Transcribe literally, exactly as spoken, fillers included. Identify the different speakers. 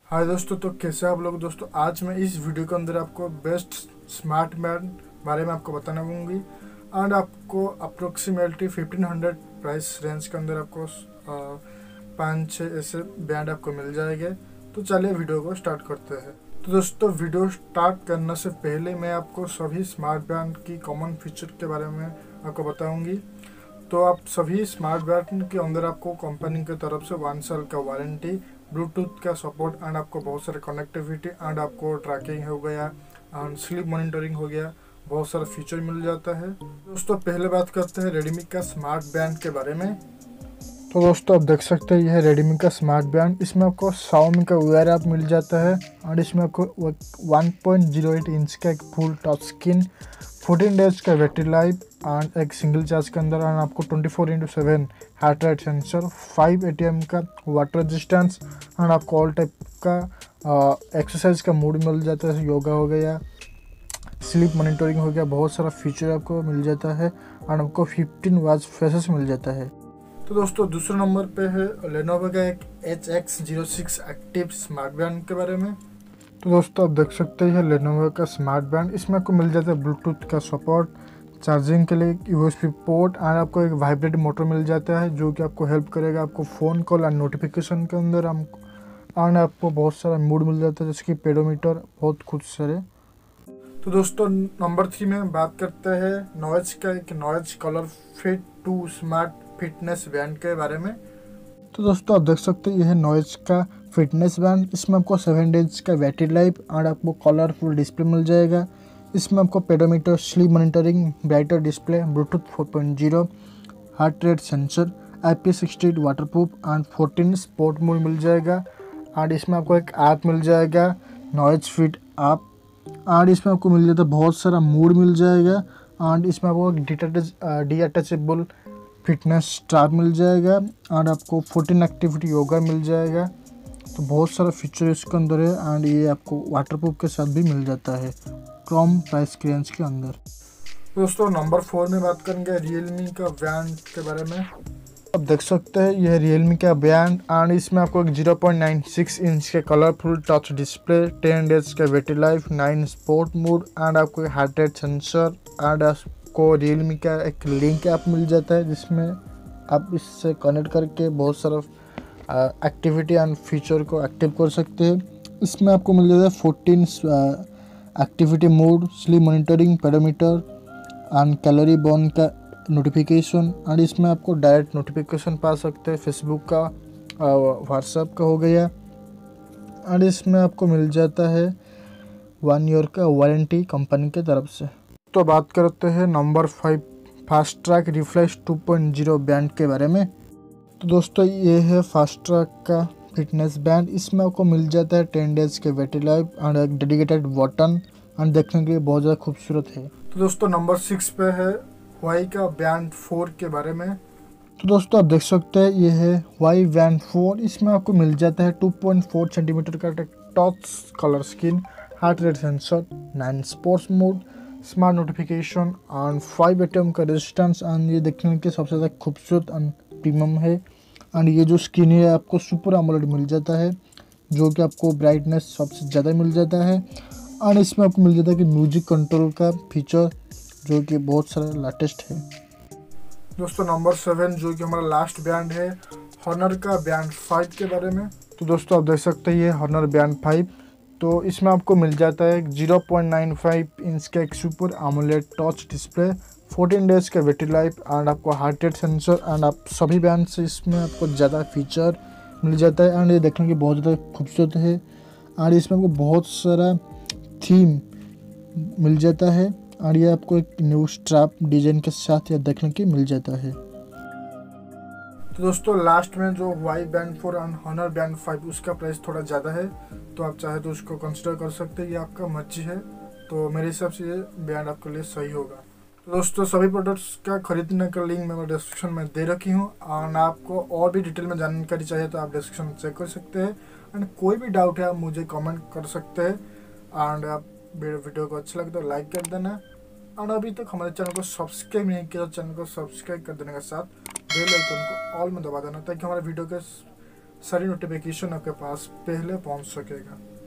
Speaker 1: हाय दोस्तों, तो कैसे आप लोग। दोस्तों आज मैं इस वीडियो के अंदर आपको बेस्ट स्मार्ट बैंड बारे में आपको बताना दूँगी एंड आपको approximately fifteen hundred price range के अंदर आपको पाँच छः ऐसे बैंड आपको मिल जाएंगे। तो चलिए वीडियो को स्टार्ट करते हैं। तो दोस्तों वीडियो स्टार्ट करने से पहले मैं आपको सभी स्मार्ट बैंड की कॉमन फीचर के बारे में आपको बताऊँगी। तो आप सभी स्मार्ट बैंड के अंदर आपको कंपनी की तरफ से वन साल का वारंटी, ब्लूटूथ का सपोर्ट एंड आपको बहुत सारे कनेक्टिविटी एंड आपको ट्रैकिंग हो गया एंड स्लीप मॉनिटरिंग हो गया, बहुत सारा फीचर मिल जाता है। दोस्तों पहले बात करते हैं रेडमी का स्मार्ट बैंड के बारे में। तो दोस्तों आप देख सकते हैं यह है रेडमी का स्मार्ट बैंड। इसमें आपको शाओमी का वेयर ऐप मिल जाता है और इसमें आपको one point zero eight inch का एक full touch screen, fourteen days का बैटरी लाइफ एंड एक सिंगल चार्ज के अंदर एंड आपको twenty four into seven heart rate sensor, five A T M का वाटर रेजिस्टेंस एंड आपको ऑल टाइप का एक्सरसाइज का मूड मिल जाता है, जैसे योगा हो गया, स्लीप मॉनिटरिंग हो गया, बहुत सारा फीचर आपको मिल जाता है एंड आपको फिफ्टीन वाच फेसेस मिल जाता है। तो दोस्तों दूसरे नंबर पे है लेनोवो का एक H X zero six active smart band के बारे में। तो दोस्तों आप देख सकते हैं लेनोवो का स्मार्ट बैंड। इसमें आपको मिल जाता है ब्लूटूथ का सपोर्ट, चार्जिंग के लिए U S B port and आपको एक वाइब्रेट मोटर मिल जाता है जो कि आपको हेल्प करेगा आपको फ़ोन कॉल एंड नोटिफिकेशन के अंदर। हम एंड आपको बहुत सारा मूड मिल जाता है जैसे कि पेडोमीटर, बहुत कुछ सारे। तो दोस्तों नंबर थ्री में बात करते हैं नॉइज का एक Noise ColorFit two smart fitness band के बारे में। तो दोस्तों आप देख सकते हैं यह है नॉइज का फिटनेस बैंड। इसमें आपको सेवन डेज का बैटरी लाइफ और आपको कलरफुल डिस्प्ले मिल जाएगा। इसमें आपको pedometer, sleep monitoring, brighter display, Bluetooth four point zero, heart rate sensor, I P sixty eight waterproof and fourteen sport mode मिल जाएगा। और इसमें आपको एक ऐप मिल जाएगा नॉइज फिट ऐप और इसमें आपको मिल जाता है बहुत सारा मूड मिल जाएगा और इसमें आपको एक डी अटैचेबल फिटनेस स्ट्रैप मिल जाएगा और आपको फोर्टीन एक्टिविटी योगा मिल जाएगा। तो बहुत सारा फीचर इसके अंदर है एंड ये आपको वाटरप्रूफ के साथ भी मिल जाता है कम प्राइस के रेंज के अंदर। दोस्तों नंबर फोर में बात करेंगे रियलमी का बैंड के बारे में। आप देख सकते हैं यह रियलमी का बैंड एंड इसमें आपको एक zero point nine six inch के colourful touch display, ten days का battery life, nine sport mode and आपको हार्ट रेट सेंसर एंड आपको रियलमी का एक लिंक ऐप मिल जाता है जिसमें आप इससे कनेक्ट करके बहुत सारा एक्टिविटी एंड फीचर को एक्टिव कर सकते हैं। इसमें आपको मिल जाता है fourteen activity mode, sleep monitoring, pedometer and calorie burn का नोटिफिकेशन और इसमें आपको डायरेक्ट नोटिफिकेशन पा सकते हैं फेसबुक का, व्हाट्सएप का हो गया। और इसमें आपको मिल जाता है वन ईयर का वारंटी कंपनी के तरफ से। तो बात करते हैं number five Fastrack refresh two point zero band के बारे में। तो दोस्तों ये है फास्ट ट्रैक का फिटनेस बैंड। इसमें आपको मिल जाता है टेन डेज के बैटरी लाइफ और एक डेडिकेटेड बटन और देखने के लिए बहुत ज़्यादा खूबसूरत है। तो दोस्तों नंबर सिक्स पे है वाई का बैंड फोर के बारे में। तो दोस्तों आप देख सकते हैं ये है वाई बैंड फोर। इसमें आपको मिल जाता है टू पॉइंट फोर सेंटीमीटर का touch colour screen, heart rate sensor, nine sports mode, smart notification and five A T M का रेजिस्टेंस एंड ये देखने के सबसे ज़्यादा खूबसूरत एंड प्रीमियम है। एंड ये जो स्क्रीन है आपको सुपर एमोलेड मिल जाता है जो कि आपको ब्राइटनेस सबसे ज़्यादा मिल जाता है। और इसमें आपको मिल जाता है कि म्यूजिक कंट्रोल का फीचर जो कि बहुत सारा लेटेस्ट है। दोस्तों नंबर सेवन जो कि हमारा लास्ट बैंड है हॉनर का बैंड फाइव के बारे में। तो दोस्तों आप देख सकते हैं ये हॉनर बैंड फाइव। तो इसमें आपको मिल जाता है zero point nine five inch का एक super AMOLED touch display, fourteen days का बैटरी लाइफ एंड आपको हार्ट रेट सेंसर एंड आप सभी बैंड से इसमें आपको ज़्यादा फीचर मिल जाता है एंड ये देखने के बहुत ज़्यादा खूबसूरत है। और इसमें आपको बहुत सारा थीम मिल जाता है और ये आपको एक न्यू स्ट्रैप डिजाइन के साथ यह देखने के मिल जाता है। तो दोस्तों लास्ट में जो Y band four and Honor band five उसका प्राइस थोड़ा ज़्यादा है, तो आप चाहे तो उसको कंसिडर कर सकते हैं, ये आपका मर्जी है। तो मेरे हिसाब से ये बैंड आपके लिए सही होगा। तो दोस्तों सभी प्रोडक्ट्स का खरीदने का लिंक मैं डिस्क्रिप्शन में दे रखी हूँ और आपको और भी डिटेल में जानकारी चाहिए तो आप डिस्क्रिप्शन में चेक कर सकते हैं एंड कोई भी डाउट है आप मुझे कमेंट कर सकते हैं। एंड आप वीडियो को अच्छा लगे तो लाइक कर देना और अभी तक हमारे चैनल को सब्सक्राइब नहीं किया तो चैनल को सब्सक्राइब कर देने के साथ बेल आइकन को ऑल में दबा देना ताकि हमारे वीडियो के सारी नोटिफिकेशन आपके पास पहले पहुंच सकेगा।